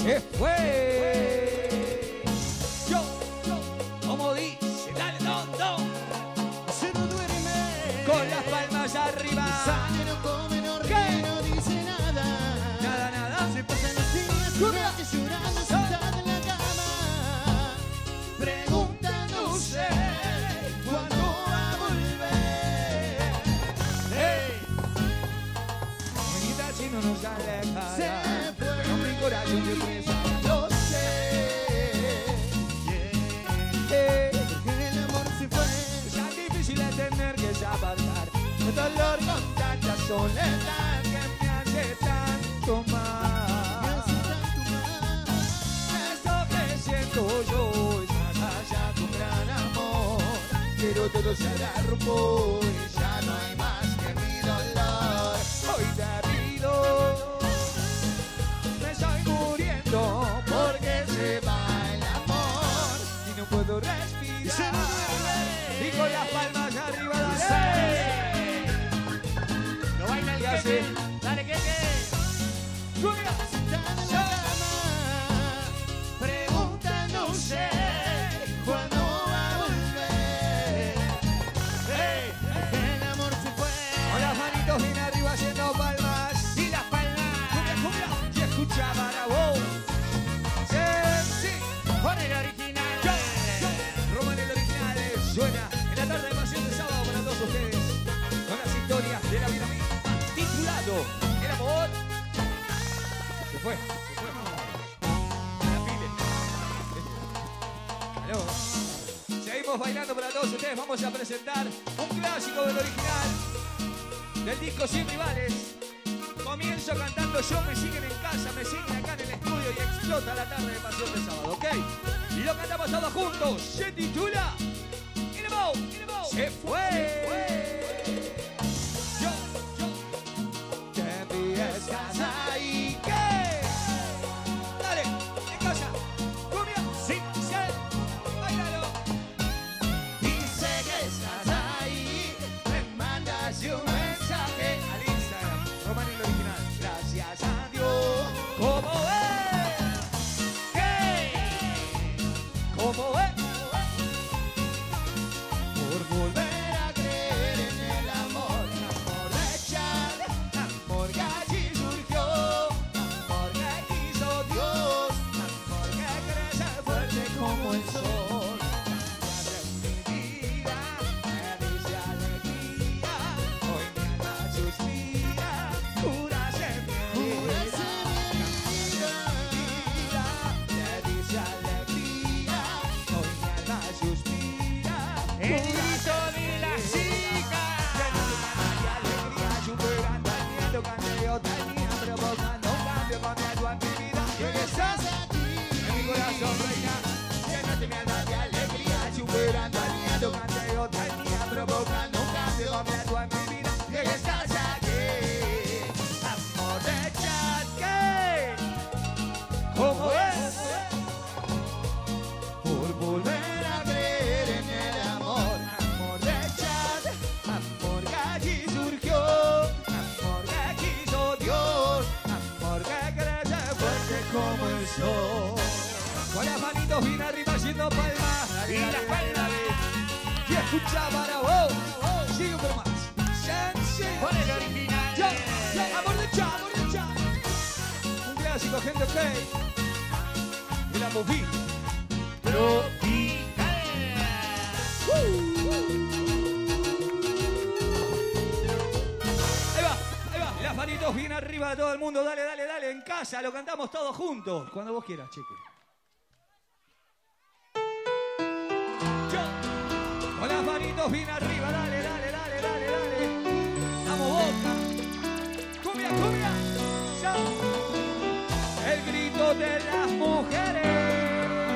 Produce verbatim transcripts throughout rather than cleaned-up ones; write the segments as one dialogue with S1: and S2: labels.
S1: se fue. Yo, yo, como dice, dale, no, no.
S2: Se no duerme.
S1: Con las palmas arriba.
S2: Sale, no come, no ríe,
S1: ¿Qué?
S2: no dice nada.
S1: Nada, nada.
S2: Se pasan los días llorando, llorando, sentada en la cama. Preguntándose cuándo va a volver.
S1: Hey. Bonita si no nos alejará.
S2: Se fue.
S1: Pero mi corazón te presa.
S2: Lo sé.
S1: Hey.
S2: Porque el amor se fue.
S1: Es tan difícil de tener que apartar. El dolor con tanta soledad que me hace tanto
S2: Me
S1: mal.
S2: hace tanto mal.
S1: Esto que siento yo es más allá de un gran amor. Pero todo se derrumbó y ya no hay más que mi dolor. Hoy te pido, me estoy muriendo porque se va el amor y no puedo respirar. Y con las palmas arriba, dale.
S2: Lo baila el
S1: ¿Qué hace?
S2: Keke. Dale, Keke.
S1: Cumbia.
S2: Sentada en la cama, preguntándose cuándo va a volver.
S1: Hey.
S2: El amor se fue.
S1: Con las manitos bien arriba haciendo palmas.
S2: Y las palmas.
S1: Cumbia, cumbia. Y escucha para vos. Sí, sí.
S2: Con el original.
S1: Yo, yo. Roman el original suena en la tarde de pasión de sábado para todos ustedes. Con las historias de la vida misma. Titulado El amor. Se fue, se fue. La pile. Aló. Seguimos bailando para todos ustedes. Vamos a presentar un clásico del original. Del disco Sin Rivales. Comienzo cantando Yo, me siguen en casa, me siguen acá en el estudio y explota la tarde de pasión de sábado, ¿ok? Y lo cantamos todos juntos. Se titula El amor, se fue. Yo, yo, te vi, estás ahí. ¿Qué? Dale, en casa. Cumbia, sí, sí. Báilalo.
S2: Dice que estás ahí, me mandas un mensaje
S1: Al Instagram, Román el original. Gracias a Dios. ¿Cómo es? ¿Qué? ¿Cómo es? Por volver a creer en el amor, amor de Chad, amor que allí surgió, amor que quiso Dios, amor que crece fuerte como el sol. Cambias mi vida, me dice alegría, hoy mi alma suspira, curas en mi herida. Me dice alegría, hoy mi alma suspira.
S2: El grito de la chica.
S1: Alegría, superando el miedo que yo tenía, provocando un cambio con miedo en mi vida. Y hoy estás aquí, en mi corazón reina, llénate mi alma de alegría, superando el miedo que yo tenía, provocando un cambio con miedo en mi vida. Y hoy estás aquí, amor de Chad, ¿qué? ¿Cómo es? Por volver a creer en el amor, amor de Chad, amor que allí surgió, amor que quiso Dios, amor que crece fuerte como el sol. Con las manitos bien arriba haciendo palmas,
S2: Y las palmas.
S1: y escucha para vos, sigue por más. Sensi.
S2: Con el original.
S1: Yo, yo, amor de Chad, amor de Chad. Un clásico, gente, ok. Y la movie.
S2: Tropical.
S1: Ahí va, ahí va. Las manitos bien arriba de todo el mundo. Dale, dale, dale. En casa lo cantamos todos juntos. Cuando vos quieras, chique. Yo. Con las manitos bien arriba. Dale, dale, dale, dale, dale. Damos boca. Cumbia, cumbia. Yo. El grito de las mujeres.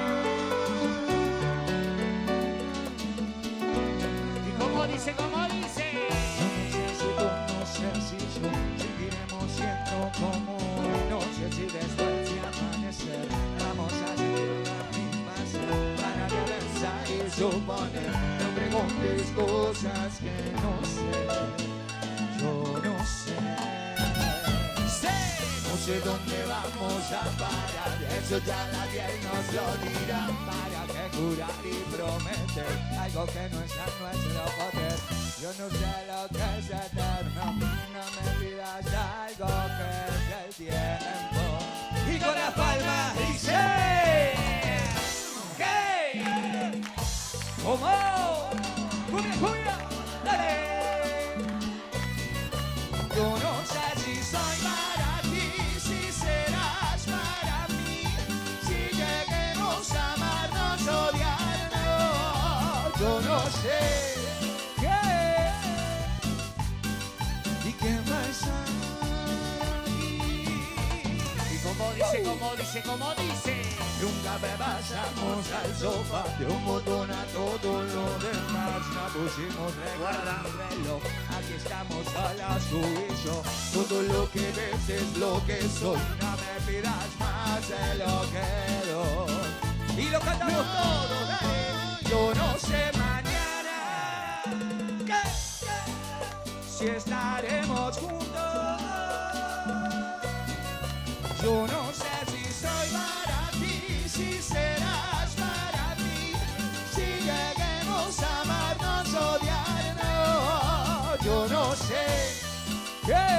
S2: Y como dice, como dice.
S1: No sé si tú, no sé si yo seguiremos siendo como no sé si después de amanecer vamos a seguir la misma sed para que pensar y suponer. No preguntes cosas que no sé, yo no sé. Sé, no sé dónde vamos a parar. Eso ya la piel nos lo dirá. Para que jurar y prometer algo que no está en nuestro poder. Yo no sé lo que es eterno. No me pidas algo que es el tiempo. Y con las palmas dice ¿qué? ¿Cómo? ¡Cumbia, cumbia! ¡Dale! Yo no sé si soy para ti, si serás para mí, si lleguemos a amarnos, odiarnos. Yo no sé qué y qué más aquí. Y como dice, como dice, como dice, nunca me pasamos al sofá, de un botón a todo lo demás. No pusimos reguarda reloj, aquí estamos solas tú y yo. Todo lo que ves es lo que soy, no me pidas más de lo que doy. Y lo cantamos todo, dale. Yo no sé mañana ¿qué? Si estaremos juntos. Yo no sé si soy para ti, si serás para mí, si lleguemos a amarnos, odiarnos. Yo no sé qué,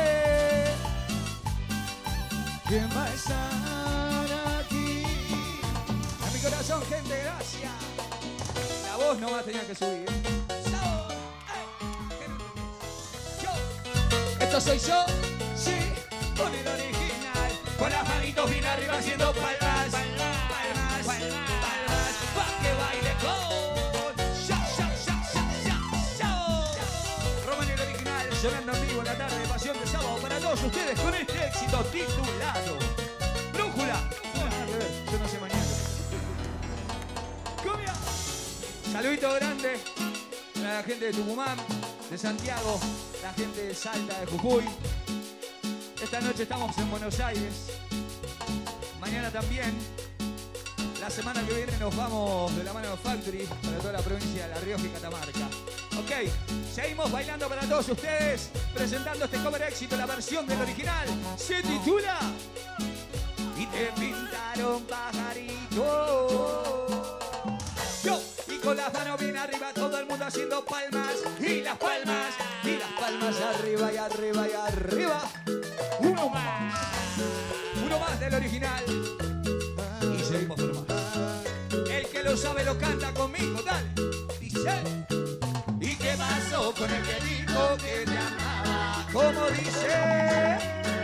S1: quién va a estar aquí. A mi corazón, gente, gracias. La voz no va a tener que subir. Sabor, ay, yo. Esto soy yo, sí, con el original. Con las manitos bien arriba haciendo palmas, palmas, palmas, pa' que baile con ya, ya, ya, ya, ya, ya. Roman el original, sonando en vivo en la tarde de Pasión de Sábado para todos ustedes con este éxito titulado Brújula. No, nada que ver, yo no sé mañana. ¡Cumbia! Saludito grande a la gente de Tucumán, de Santiago, la gente de Salta, de Jujuy. Esta noche estamos en Buenos Aires. Mañana también. La semana que viene nos vamos de la mano de Factory para toda la provincia de La Rioja y Catamarca. Ok, seguimos bailando para todos ustedes, presentando este cover éxito, la versión del original. Se titula Y te pintaron pajarito. Yo, y con las manos bien arriba, todo el mundo haciendo palmas. Y las palmas, y las palmas arriba y arriba y arriba. Uno más, uno más del original. Y seguimos por más. El que lo sabe lo canta conmigo, dale. Dice. ¿Y qué pasó con el que dijo que te amaba? Como dice.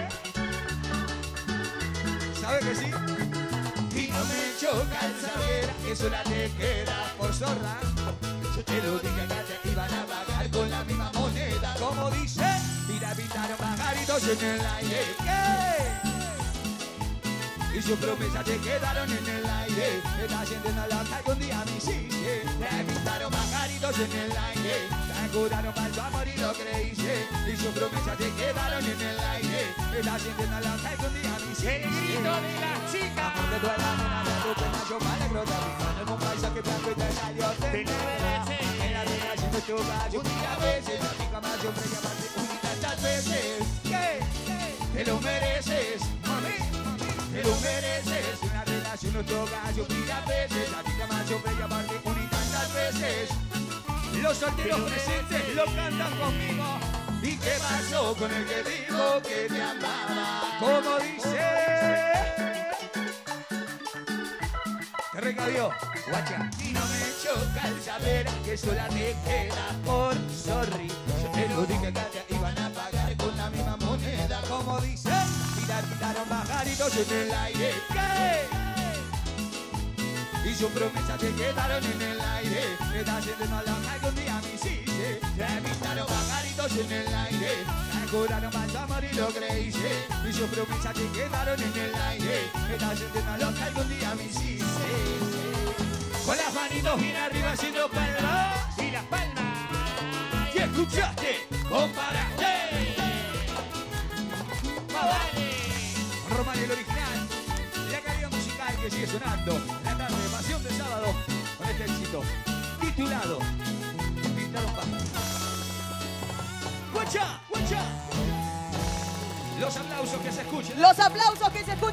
S1: ¿Sabe que sí? Y no me choca el saber que sola te queda por zorra. Yo te lo dije que te iban a pagar con la misma moneda. Como dice. Mira, pintaron pajaritos en el aire. ¿Qué? Y sus promesas te quedaron en el aire. Estás sintiendo la que algún día me hiciste. Te pintaron pajaritos en el aire. Te curaron para tu amor y lo creíste. Y sus promesas te quedaron en el aire. Estás sintiendo la que algún día me hiciste. El grito de la chica. Amor de tu alma, de tu pena, yo me alegro de mi mano. En un paisaje blanco y te salió de negra. En la relación de tu gallo. Un día a veces, la chica más yo me llamaste un tantas veces. ¿Qué? Te lo mereces, mami. Te lo mereces. Una relación no toca, yo pida veces. La chica más yo me llamaste un y tantas veces. Los solteros presentes lo cantan conmigo. ¿Y qué pasó con el que dijo que te amaba? Como dice. Te recadió, guacha. Y no me choca el saber que sola te queda por sorry. Yo te lo dije que te iban a pagar con la misma moneda. Como dice, mira, quitaron pajaritos en el aire. ¿Qué? Y sus promesas te quedaron en el aire. Me estás sintiendo la que algún día me hiciste. Te pintaron pajaritos en el aire. Te curaron para tu amor y lo creíste. Y sus promesas te quedaron en el aire. Me estás sintiendo lo que algún día me hiciste. Con las manitos bien arriba haciendo palmas. Y las palmas. ¿Qué escuchaste? Comparaste. ¡Vale! Román el original. La calidad musical que sigue sonando. La tarde de Pasión de Sábado. Con este éxito titulado Pintaron pájaros. ¡Guacha! ¡Guacha! Los aplausos que se escuchen.
S3: Los aplausos que se